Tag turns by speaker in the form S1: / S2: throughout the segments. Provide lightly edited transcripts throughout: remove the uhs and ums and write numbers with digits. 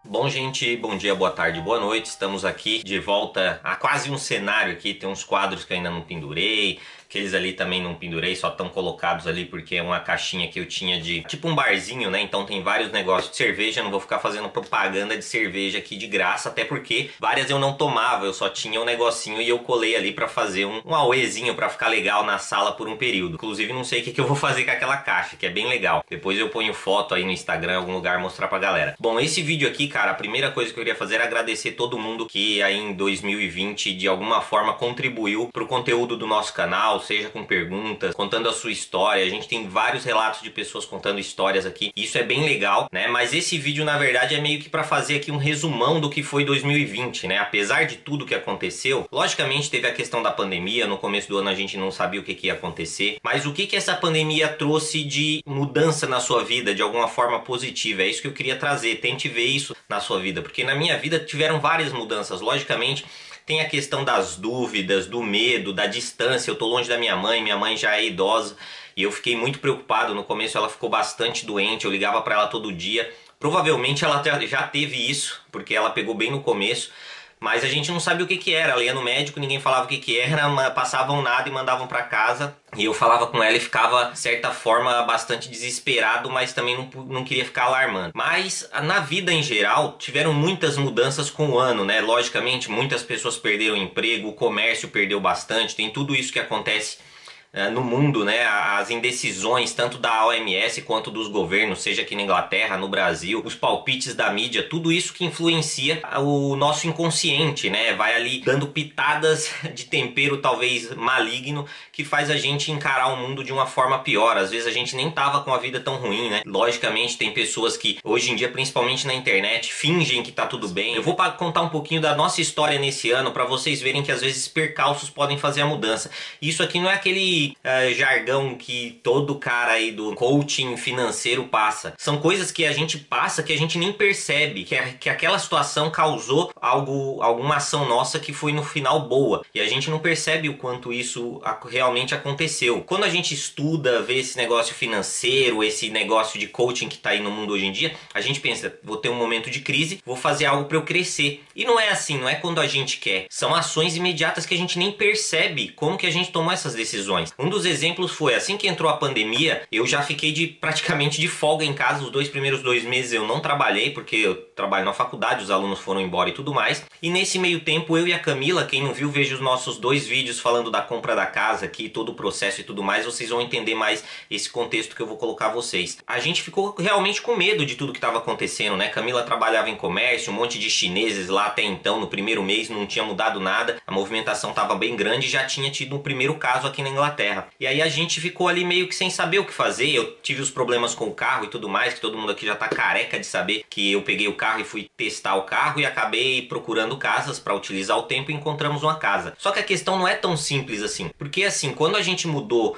S1: Bom, gente, bom dia, boa tarde, boa noite. Estamos aqui de volta a quase um cenário aqui. Tem uns quadros que ainda não pendurei, aqueles ali também não pendurei, só estão colocados ali porque é uma caixinha que eu tinha de tipo um barzinho, né? Então tem vários negócios de cerveja. Não vou ficar fazendo propaganda de cerveja aqui de graça, até porque várias eu não tomava, eu só tinha um negocinho e eu colei ali pra fazer um auêzinho pra ficar legal na sala por um período. Inclusive, não sei o que eu vou fazer com aquela caixa, que é bem legal. Depois eu ponho foto aí no Instagram, em algum lugar, mostrar pra galera. Bom, esse vídeo aqui, cara, a primeira coisa que eu queria fazer é agradecer todo mundo que aí em 2020 de alguma forma contribuiu pro conteúdo do nosso canal, seja com perguntas, contando a sua história. A gente tem vários relatos de pessoas contando histórias aqui, isso é bem legal, né? Mas esse vídeo na verdade é meio que pra fazer aqui um resumão do que foi 2020, né? Apesar de tudo que aconteceu, logicamente teve a questão da pandemia, no começo do ano a gente não sabia o que ia acontecer, mas o que essa pandemia trouxe de mudança na sua vida, de alguma forma positiva, é isso que eu queria trazer. Tente ver isso na sua vida, porque na minha vida tiveram várias mudanças. Logicamente tem a questão das dúvidas, do medo, da distância. Eu tô longe da minha mãe já é idosa e eu fiquei muito preocupado. No começo ela ficou bastante doente, eu ligava pra ela todo dia. Provavelmente ela já teve isso, porque ela pegou bem no começo. Mas a gente não sabia o que era. Ela ia no médico, ninguém falava o que era, passavam nada e mandavam pra casa. E eu falava com ela e ficava, de certa forma, bastante desesperado, mas também não queria ficar alarmando. Mas na vida em geral, tiveram muitas mudanças com o ano, né? Logicamente, muitas pessoas perderam emprego, o comércio perdeu bastante, tem tudo isso que acontece no mundo, né? As indecisões tanto da OMS quanto dos governos, seja aqui na Inglaterra, no Brasil, os palpites da mídia, tudo isso que influencia o nosso inconsciente, né? Vai ali dando pitadas de tempero talvez maligno que faz a gente encarar o mundo de uma forma pior. Às vezes a gente nem tava com a vida tão ruim, né? Logicamente tem pessoas que hoje em dia, principalmente na internet, fingem que tá tudo bem. Eu vou contar um pouquinho da nossa história nesse ano para vocês verem que às vezes percalços podem fazer a mudança. Isso aqui não é aquele jargão que todo cara aí do coaching financeiro passa. São coisas que a gente passa que a gente nem percebe, que aquela situação causou alguma ação nossa que foi no final boa. E a gente não percebe o quanto isso realmente aconteceu. Quando a gente estuda, vê esse negócio financeiro, esse negócio de coaching que tá aí no mundo hoje em dia, a gente pensa, vou ter um momento de crise, vou fazer algo para eu crescer. E não é assim, não é quando a gente quer. São ações imediatas que a gente nem percebe como que a gente tomou essas decisões. Um dos exemplos foi, assim que entrou a pandemia, eu já fiquei praticamente de folga em casa. Os primeiros 2 meses eu não trabalhei, porque eu trabalho na faculdade, os alunos foram embora e tudo mais. E nesse meio tempo, eu e a Camila, quem não viu, veja os nossos 2 vídeos falando da compra da casa aqui, todo o processo e tudo mais, vocês vão entender mais esse contexto que eu vou colocar a vocês. A gente ficou realmente com medo de tudo que estava acontecendo, né? Camila trabalhava em comércio, um monte de chineses lá até então, no primeiro mês não tinha mudado nada, a movimentação estava bem grande e já tinha tido um primeiro caso aqui na Inglaterra. E aí a gente ficou ali meio que sem saber o que fazer. Eu tive os problemas com o carro e tudo mais, que todo mundo aqui já tá careca de saber que eu peguei o carro e fui testar o carro e acabei procurando casas para utilizar o tempo e encontramos uma casa. Só que a questão não é tão simples assim, porque assim, quando a gente mudou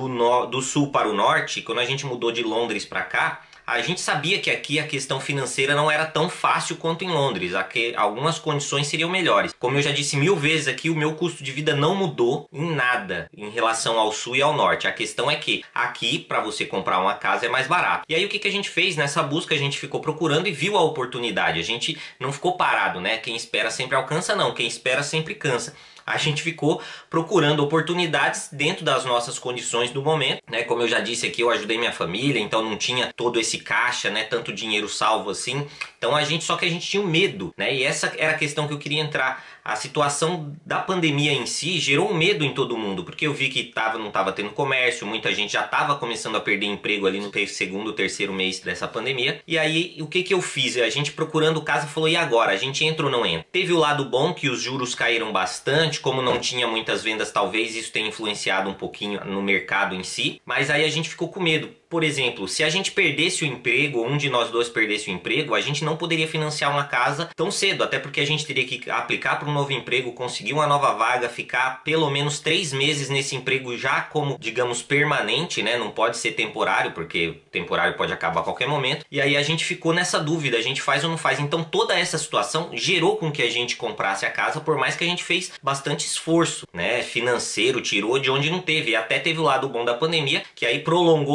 S1: do sul para o norte, quando a gente mudou de Londres para cá, a gente sabia que aqui a questão financeira não era tão fácil quanto em Londres. Aqui algumas condições seriam melhores. Como eu já disse 1000 vezes aqui, o meu custo de vida não mudou em nada em relação ao sul e ao norte. A questão é que aqui, para você comprar uma casa, é mais barato. E aí o que a gente fez nessa busca? A gente ficou procurando e viu a oportunidade. A gente não ficou parado, né? Quem espera sempre alcança, não. Quem espera sempre cansa. A gente ficou procurando oportunidades dentro das nossas condições do momento, né? Como eu já disse aqui, eu ajudei minha família, então não tinha todo esse caixa, né? Tanto dinheiro salvo assim. Então só que a gente tinha um medo, né? E essa era a questão que eu queria entrar. A situação da pandemia em si gerou um medo em todo mundo, porque eu vi que não estava tendo comércio, muita gente já estava começando a perder emprego ali no segundo, terceiro mês dessa pandemia. E aí, o que eu fiz? A gente procurando casa falou, e agora? A gente entra ou não entra? Teve o lado bom, que os juros caíram bastante, como não tinha muitas vendas, talvez isso tenha influenciado um pouquinho no mercado em si, mas aí a gente ficou com medo. Por exemplo, se a gente perdesse o emprego, ou um de nós dois perdesse o emprego, a gente não poderia financiar uma casa tão cedo, até porque a gente teria que aplicar para um novo emprego, conseguir uma nova vaga, ficar pelo menos 3 meses nesse emprego já como, digamos, permanente, né? Não pode ser temporário, porque temporário pode acabar a qualquer momento. E aí a gente ficou nessa dúvida, a gente faz ou não faz? Então toda essa situação gerou com que a gente comprasse a casa, por mais que a gente fez bastante esforço, né? Financeiro, tirou de onde não teve. E até teve o lado bom da pandemia, que aí prolongou um pouco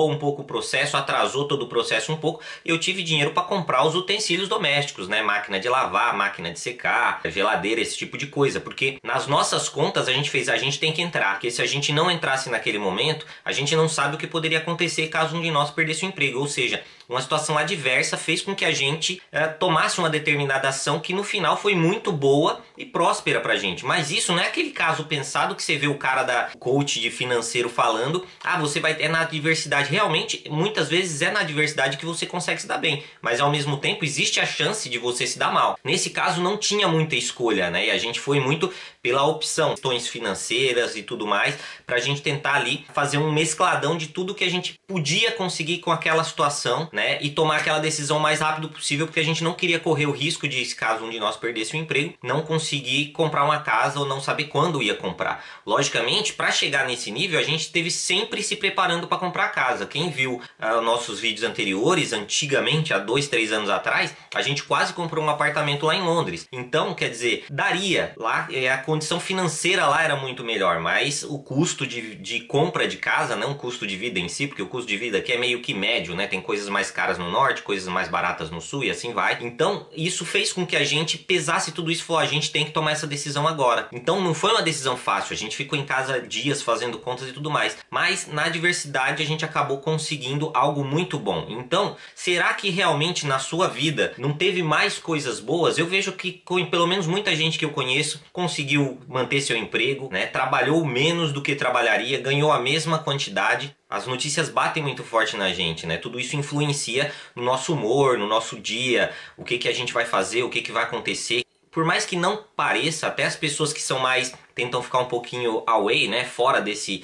S1: processo, atrasou todo o processo um pouco, e eu tive dinheiro para comprar os utensílios domésticos, né? Máquina de lavar, máquina de secar, geladeira, esse tipo de coisa, porque nas nossas contas a gente tem que entrar, porque se a gente não entrasse naquele momento, a gente não sabe o que poderia acontecer caso um de nós perdesse o emprego, ou seja, uma situação adversa fez com que a gente tomasse uma determinada ação que no final foi muito boa e próspera pra gente. Mas isso não é aquele caso pensado que você vê o cara da coach de financeiro falando, você vai ter na adversidade. Realmente, muitas vezes é na adversidade que você consegue se dar bem, mas ao mesmo tempo existe a chance de você se dar mal. Nesse caso não tinha muita escolha, né? E a gente foi muito pela opção, questões financeiras e tudo mais, pra gente tentar ali fazer um mescladão de tudo que a gente podia conseguir com aquela situação, né? E tomar aquela decisão o mais rápido possível, porque a gente não queria correr o risco de, caso um de nós perdesse o emprego, não conseguir comprar uma casa ou não saber quando ia comprar. Logicamente, para chegar nesse nível, a gente teve sempre se preparando para comprar casa. Quem viu nossos vídeos anteriores, antigamente, há 2, 3 anos atrás, a gente quase comprou um apartamento lá em Londres. Então, quer dizer, daria lá, a condição financeira lá era muito melhor, mas o custo de compra de casa, não o custo de vida em si, porque o custo de vida aqui é meio que médio, né? Tem coisas mais caras no norte, coisas mais baratas no sul e assim vai. Então, isso fez com que a gente pesasse tudo isso e falou, a gente tem que tomar essa decisão agora. Então, não foi uma decisão fácil, a gente ficou em casa dias fazendo contas e tudo mais, mas na adversidade a gente acabou conseguindo algo muito bom. Então, será que realmente na sua vida não teve mais coisas boas? Eu vejo que pelo menos muita gente que eu conheço conseguiu manter seu emprego, né? Trabalhou menos do que trabalharia, ganhou a mesma quantidade. As notícias batem muito forte na gente, né? Tudo isso influencia no nosso humor, no nosso dia, o que que a gente vai fazer, o que que vai acontecer. Por mais que não pareça, até as pessoas que são mais, tentam ficar um pouquinho away, né? Fora desse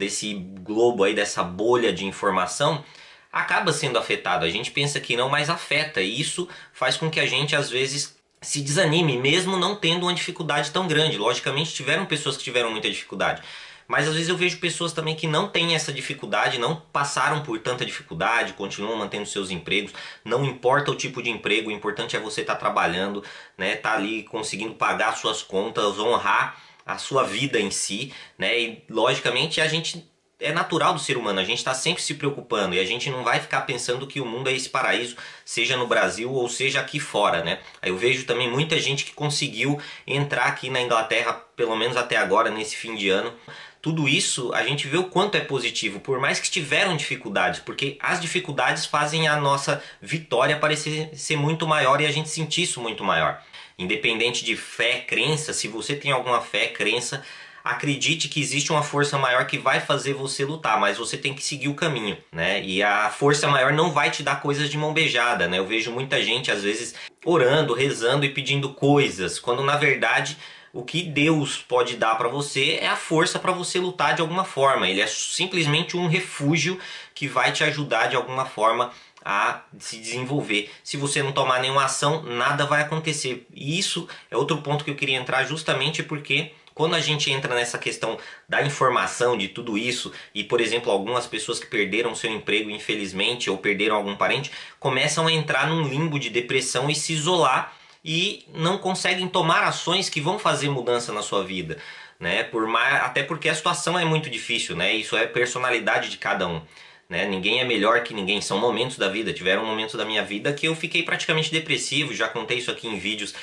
S1: globo aí, dessa bolha de informação, acaba sendo afetado. A gente pensa que não, mas afeta. E isso faz com que a gente, às vezes, se desanime, mesmo não tendo uma dificuldade tão grande. Logicamente, tiveram pessoas que tiveram muita dificuldade. Mas às vezes eu vejo pessoas também que não têm essa dificuldade, não passaram por tanta dificuldade, continuam mantendo seus empregos, não importa o tipo de emprego, o importante é você estar trabalhando, né, tá ali conseguindo pagar suas contas, honrar a sua vida em si, né? E logicamente a gente é natural do ser humano, a gente está sempre se preocupando e a gente não vai ficar pensando que o mundo é esse paraíso, seja no Brasil ou seja aqui fora, né? Aí eu vejo também muita gente que conseguiu entrar aqui na Inglaterra, pelo menos até agora, nesse fim de ano. Tudo isso a gente vê o quanto é positivo, por mais que tiveram dificuldades, porque as dificuldades fazem a nossa vitória parecer ser muito maior e a gente sentir isso muito maior. Independente de fé, crença, se você tem alguma fé, crença, acredite que existe uma força maior que vai fazer você lutar, mas você tem que seguir o caminho, né? E a força maior não vai te dar coisas de mão beijada, né? Eu vejo muita gente às vezes orando, rezando e pedindo coisas, quando na verdade o que Deus pode dar para você é a força para você lutar de alguma forma. Ele é simplesmente um refúgio que vai te ajudar de alguma forma a se desenvolver. Se você não tomar nenhuma ação, nada vai acontecer. E isso é outro ponto que eu queria entrar, justamente porque quando a gente entra nessa questão da informação de tudo isso, e por exemplo algumas pessoas que perderam seu emprego infelizmente ou perderam algum parente, começam a entrar num limbo de depressão e se isolar e não conseguem tomar ações que vão fazer mudança na sua vida, né? Até porque a situação é muito difícil, né? Isso é personalidade de cada um, né? Ninguém é melhor que ninguém, são momentos da vida. Tiveram momentos da minha vida que eu fiquei praticamente depressivo, já contei isso aqui em vídeos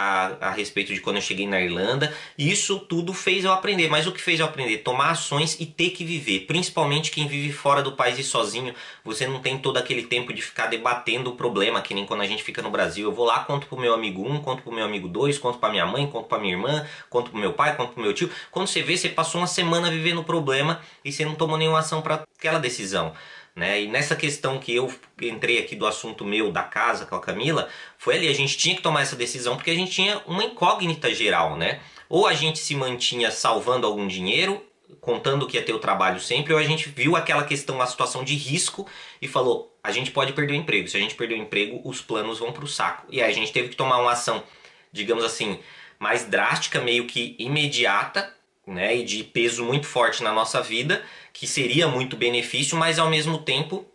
S1: a respeito de quando eu cheguei na Irlanda, e isso tudo fez eu aprender. Mas o que fez eu aprender? Tomar ações e ter que viver, principalmente quem vive fora do país e sozinho. Você não tem todo aquele tempo de ficar debatendo o problema, que nem quando a gente fica no Brasil. Eu vou lá, conto pro meu amigo 1, conto pro meu amigo 2, conto pra minha mãe, conto pra minha irmã, conto pro meu pai, conto pro meu tio. Quando você vê, você passou uma semana vivendo o problema e você não tomou nenhuma ação para aquela decisão, né? E nessa questão que eu entrei aqui do assunto meu da casa com a Camila, foi ali, a gente tinha que tomar essa decisão porque a gente tinha uma incógnita geral, né? Ou a gente se mantinha salvando algum dinheiro, contando que ia ter o trabalho sempre, ou a gente viu aquela questão, a situação de risco e falou, a gente pode perder o emprego, se a gente perder o emprego, os planos vão pro saco. E aí a gente teve que tomar uma ação, digamos assim, mais drástica, meio que imediata, né, e de peso muito forte na nossa vida, que seria muito benefício, mas ao mesmo tempo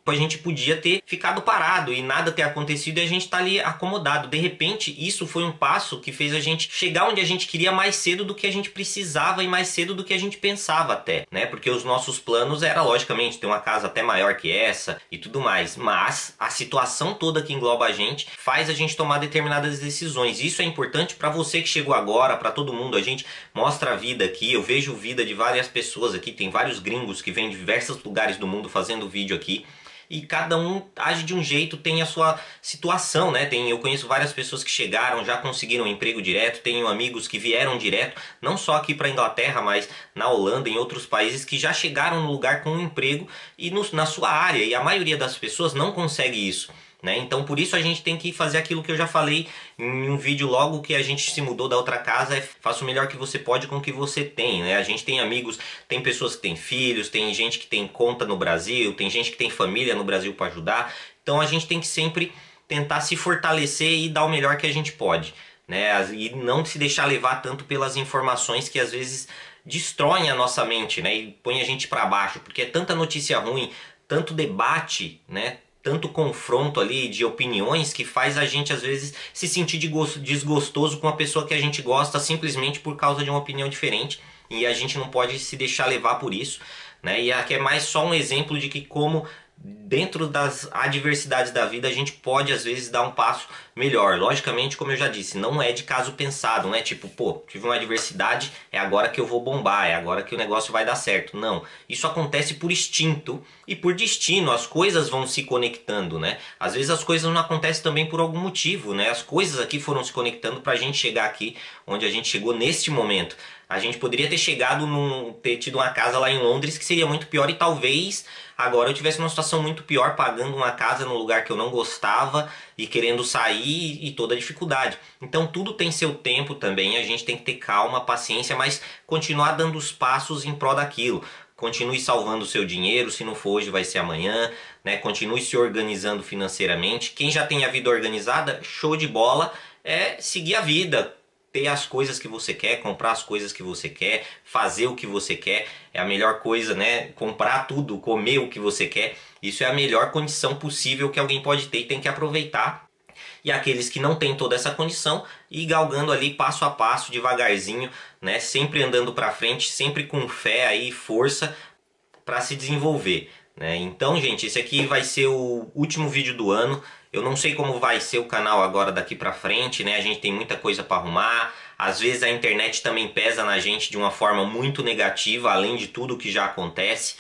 S1: a gente podia ter ficado parado e nada ter acontecido e a gente tá ali acomodado. De repente, isso foi um passo que fez a gente chegar onde a gente queria mais cedo do que a gente precisava e mais cedo do que a gente pensava até, né? Porque os nossos planos era, logicamente, ter uma casa até maior que essa e tudo mais. Mas a situação toda que engloba a gente faz a gente tomar determinadas decisões. Isso é importante para você que chegou agora, para todo mundo. A gente mostra a vida aqui, eu vejo vida de várias pessoas aqui, tem vários gringos que vêm de diversos lugares do mundo fazendo vídeo aqui. E cada um age de um jeito, tem a sua situação, né? Eu conheço várias pessoas que chegaram, já conseguiram um emprego direto, tenho amigos que vieram direto, não só aqui para a Inglaterra, mas na Holanda, em outros países, que já chegaram no lugar com um emprego e na sua área, e a maioria das pessoas não consegue isso, né? Então por isso a gente tem que fazer aquilo que eu já falei em um vídeo logo que a gente se mudou da outra casa, faça o melhor que você pode com o que você tem, né? A gente tem amigos, tem pessoas que têm filhos, tem gente que tem conta no Brasil, tem gente que tem família no Brasil para ajudar, então a gente tem que sempre tentar se fortalecer e dar o melhor que a gente pode, né? E não se deixar levar tanto pelas informações que às vezes destroem a nossa mente, né? E põe a gente para baixo, porque é tanta notícia ruim, tanto debate, né? Tanto confronto ali de opiniões que faz a gente às vezes se sentir desgostoso com a pessoa que a gente gosta simplesmente por causa de uma opinião diferente, e a gente não pode se deixar levar por isso, né? E aqui é mais só um exemplo de que como dentro das adversidades da vida a gente pode às vezes dar um passo melhor. Logicamente, como eu já disse, não é de caso pensado, não é tipo, pô, tive uma adversidade, é agora que eu vou bombar, é agora que o negócio vai dar certo. Não, isso acontece por instinto e por destino, as coisas vão se conectando, né? Às vezes as coisas não acontecem também por algum motivo, né? As coisas aqui foram se conectando pra gente chegar aqui onde a gente chegou neste momento. A gente poderia ter chegado ter tido uma casa lá em Londres que seria muito pior, e talvez agora eu tivesse uma situação muito pior, pagando uma casa num lugar que eu não gostava e querendo sair, e toda a dificuldade. Então tudo tem seu tempo também, a gente tem que ter calma, paciência, mas continuar dando os passos em prol daquilo. Continue salvando o seu dinheiro, se não for hoje vai ser amanhã, né? Continue se organizando financeiramente. Quem já tem a vida organizada, show de bola, é seguir a vida. Ter as coisas que você quer, comprar as coisas que você quer, fazer o que você quer, é a melhor coisa, né? Comprar tudo, comer o que você quer, isso é a melhor condição possível que alguém pode ter e tem que aproveitar. E aqueles que não têm toda essa condição, ir galgando ali passo a passo, devagarzinho, né? Sempre andando para frente, sempre com fé aí, força para se desenvolver, né? Então, gente, esse aqui vai ser o último vídeo do ano. Eu não sei como vai ser o canal agora daqui pra frente, né? A gente tem muita coisa para arrumar. Às vezes a internet também pesa na gente de uma forma muito negativa, além de tudo que já acontece,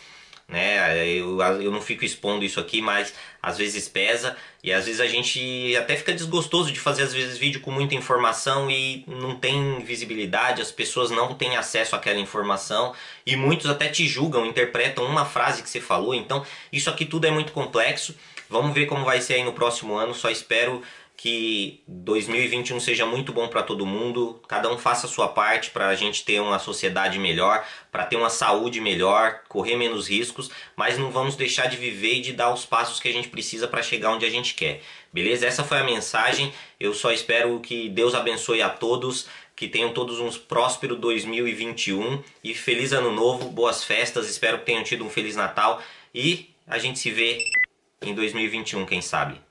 S1: né? Eu não fico expondo isso aqui, mas às vezes pesa, e às vezes a gente até fica desgostoso de fazer às vezes vídeo com muita informação e não tem visibilidade, as pessoas não têm acesso àquela informação e muitos até te julgam, interpretam uma frase que você falou. Então isso aqui tudo é muito complexo. Vamos ver como vai ser aí no próximo ano. Só espero que 2021 seja muito bom para todo mundo, cada um faça a sua parte para a gente ter uma sociedade melhor, para ter uma saúde melhor, correr menos riscos, mas não vamos deixar de viver e de dar os passos que a gente precisa para chegar onde a gente quer. Beleza? Essa foi a mensagem. Eu só espero que Deus abençoe a todos, que tenham todos um próspero 2021 e feliz ano novo, boas festas, espero que tenham tido um feliz Natal e a gente se vê em 2021, quem sabe.